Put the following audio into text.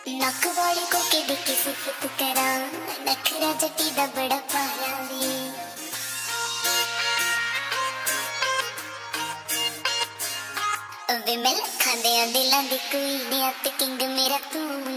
नक वाले को के दिखे सिफत करा, नखरा जटी दा बड़ा पाया वे। वे मैं लखां दियां दिलां दी कोई नहीं, ते किंग मेरा तू